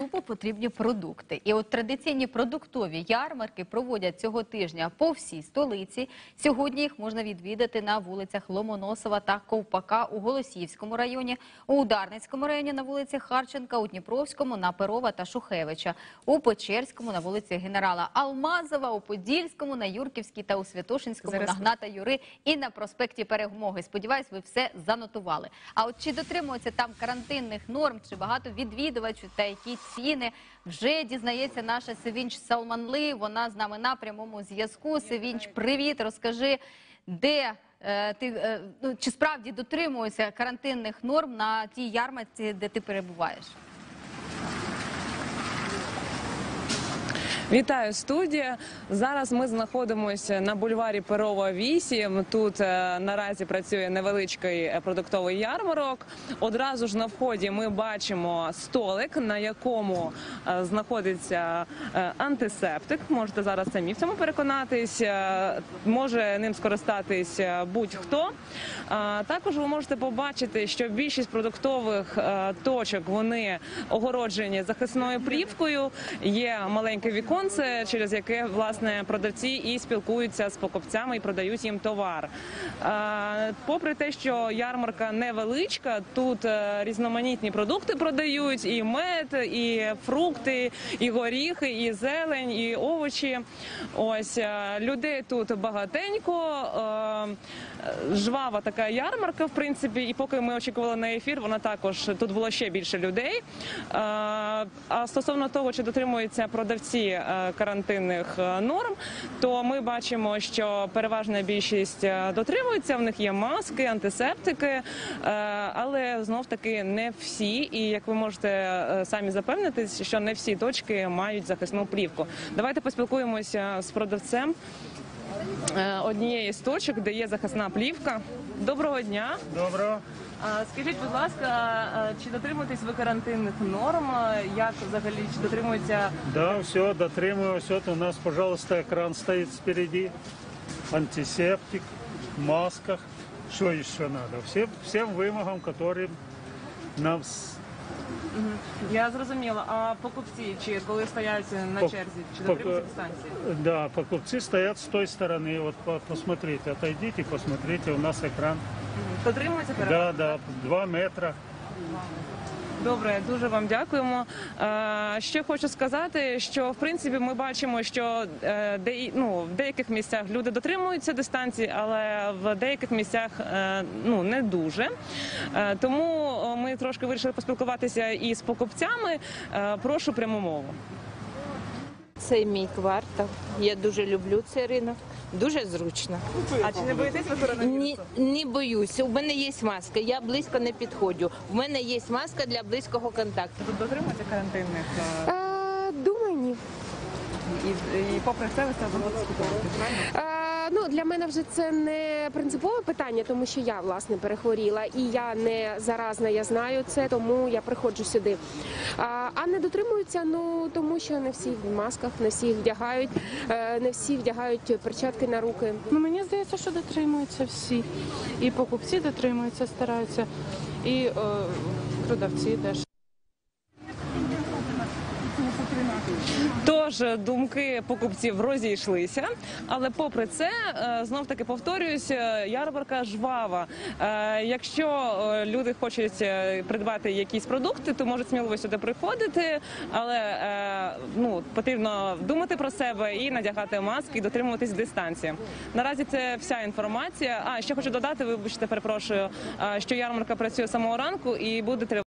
Потрібні продукти. І от традиційні продуктові ярмарки проводять цього тижня по всій столиці. Сьогодні їх можна відвідати на вулицях Ломоносова та Ковпака у Голосіївському районі, у Дарницькому районі на вулиці Харченка, у Дніпровському на Перова та Шухевича, у Печерському на вулиці Генерала Алмазова, у Подільському на Юрківській та у Святошинському на Гната Юри і на проспекті Перемоги. Сподіваюсь, ви все занотували. А от чи дотримуються там карантинних норм, чи багато відвідувачів та які ціни, вже дізнається наша Севінч Салманли. Вона з нами на прямому зв'язку. Севінч, привіт! Розкажи, чи справді дотримуються карантинних норм на тій ярмарці, де ти перебуваєш? Вітаю, студія. Зараз ми знаходимося на бульварі Перова, 8. Тут наразі працює невеличкий продуктовий ярмарок. Одразу ж на вході ми бачимо столик, на якому знаходиться антисептик. Можете зараз самі в цьому переконатись. Може ним скористатись будь-хто. Також ви можете побачити, що більшість продуктових точок, вони огороджені захисною плівкою. Є маленьке віконце, через яке, власне, продавці і спілкуються з покупцями і продають їм товар. Попри те, що ярмарка невеличка, тут різноманітні продукти продають, і мед, і фрукти, і горіхи, і зелень, і овочі. Ось, людей тут багатенько, жвава така ярмарка, в принципі, і поки ми очікували на ефір, вона також, тут було ще більше людей. А стосовно того, чи дотримуються продавці карантинних норм, то ми бачимо, що переважна більшість дотримується, в них є маски, антисептики, але знов-таки не всі, і як ви можете самі запевнитись, що не всі точки мають захисну плівку. Давайте поспілкуємося з продавцем однієї з точок, де є захисна плівка. Доброго дня. Доброго. Скажіть, будь ласка, чи дотримуєтесь ви карантинних норм? Як взагалі, чи дотримується? Да, все, дотримуюсь. Вот у нас, пожалуйста, экран стоит спереди. Антисептик, масках. Что еще надо? Всем вымогам, которые нам... Я зрозуміла. А покупці, чи коли стоять на черзі, чи дотримуються дистанції? Да, покупцы стоят с той стороны. Вот посмотрите, отойдите, посмотрите, у нас экран. Дотримуються переважно? Да, 2 метра. Добре, дуже вам дякуємо. Ще хочу сказати, що в принципі ми бачимо, що в деяких місцях люди дотримуються дистанції, але в деяких місцях не дуже. Тому ми трошки вирішили поспілкуватися і з покупцями. Прошу пряму мову. Це мій квартал. Я дуже люблю цей ринок. Дуже зручно. А чи не боїтесь ви коронавірусу? Не боюся. У мене є маска. Я близько не підходжу. У мене є маска для близького контакту. Тут дотримуються карантинних? Думаю, ні. І попри це ви себе будете спілкуватися, правильно? Для мене вже це не принципове питання, тому що я, власне, перехворіла і я не заразна, я знаю це, тому я приходжу сюди. А не дотримуються, тому що не всі в масках, не всі вдягають, не всі вдягають перчатки на руки. Мені здається, що дотримуються всі. І покупці дотримуються, стараються, і продавці теж. Тож думки покупців розійшлися, але попри це, знов-таки повторююсь, ярмарка жвава. Якщо люди хочуть придбати якісь продукти, то можуть сміливо сюди приходити, але потрібно думати про себе і надягати маски, і дотримуватись дистанції. Наразі це вся інформація. Ще хочу додати, вибачте, перепрошую, що ярмарка працює з самого ранку і буде тривати.